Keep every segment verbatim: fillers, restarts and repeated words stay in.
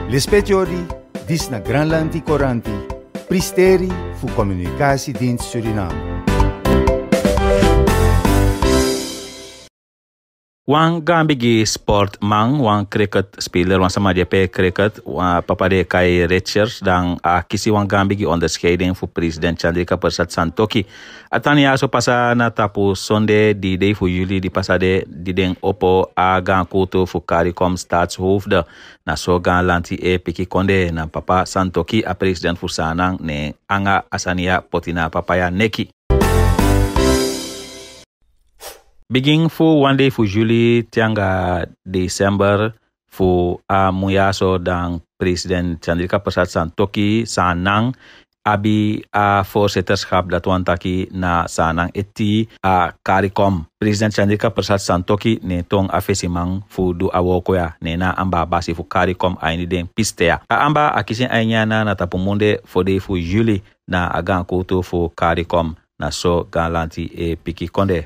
L'espetiori dis na Granlandi Coranti, pristeri fu Communicatiedienst Suriname. Wan gambigi sport mang, wan cricket speler, wan sama pe cricket, wan papade kai Richards dan a kisi wan gambigi onderscheiding voor president Chandrika Persat Santokhi. Atani aso pasa na tapu sonde di day voor juli di pasade di den opo a gan kuto voor CARICOM staatshoofde na so gan lanti e piki konde na papa Santokhi a president voor sanang ne anga asania potina papaya neki. Begin voor one day voor juli tianga december voor a muyaso dan president Chandrika Persat Santokhi sanang abi a voorzitterschap dat wantaki na sanang eti a CARICOM. President Chandrika Persat Santokhi ne tong afesimang fu du awokoya ne na amba basi fu CARICOM aini den pistea. A amba akisin ainyana na tapumunde for day fu juli na agan kuto fu CARICOM na so galanti e piki konde.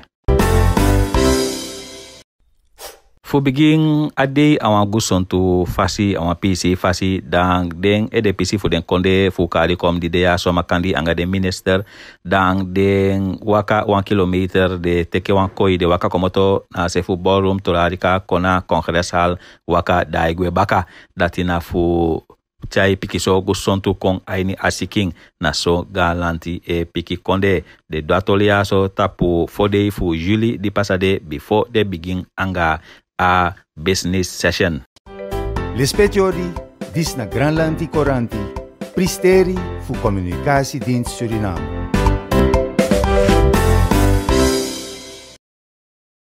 Fu begin ade awan guson tu fasi awan pc fasi dan den e de pc fu den konde fu CARICOM di dea so makandi anga de minister dan den waka one kilometer de teke wan koi de waka komoto na se fu ballroom to radika kona congress hall waka daigwe baka datina fu chai piki so guson tu kong aini asiking na so galanti e piki konde de datolia so tapu fode fu juli di pasade before they begin anga a business session. L'espetiori dis na Granlandi Coranti, pristeri fu Communicatiedienst Suriname.